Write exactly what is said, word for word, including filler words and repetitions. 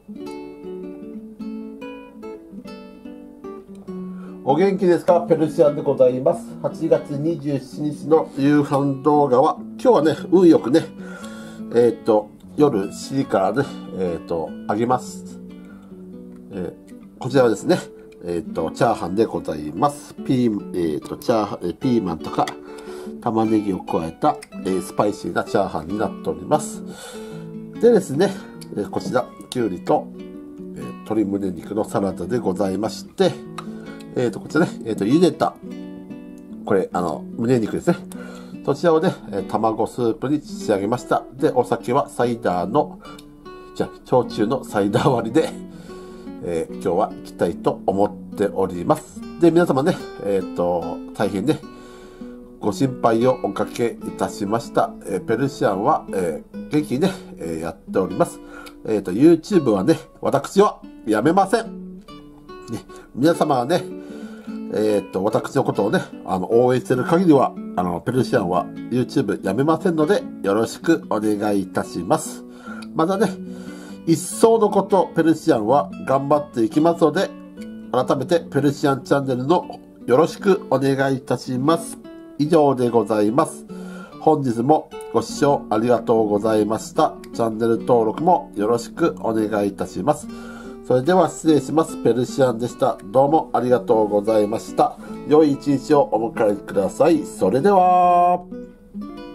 お元気ですか？ペルシアンでございます。はちがつにじゅうしちにちの夕飯動画は、今日はね、運よくね、えっと、夜しちじからね、えっと、あげます。えー、こちらはですね、えっと、チャーハンでございます。ピー、えっと、チャーハン、えピーマンとか、玉ねぎを加えた、えー、スパイシーなチャーハンになっております。でですね、えー、こちら、きゅうりと、えー、鶏胸肉のサラダでございまして、えっと、こちらね、えっと、茹でた、これ、あの、胸肉ですね。そちらをね、卵スープに仕上げました。で、お酒はサイダーの、じゃあ、焼酎のサイダー割りで、えー、今日は行きたいと思っております。で、皆様ね、えっと、大変ね、ご心配をおかけいたしました。えー、ペルシアンは、えー、元気にね、えー、やっております。えっと、YouTube はね、私はやめません。ね、皆様はね、えっと、私のことをね、あの、応援している限りは、あの、ペルシアンは YouTube やめませんので、よろしくお願いいたします。またね、一層のこと、ペルシアンは頑張っていきますので、改めてペルシアンチャンネルのよろしくお願いいたします。以上でございます。本日もご視聴ありがとうございました。チャンネル登録もよろしくお願いいたします。それでは失礼します。ペルシアンでした。どうもありがとうございました。良い一日をお迎えください。それでは。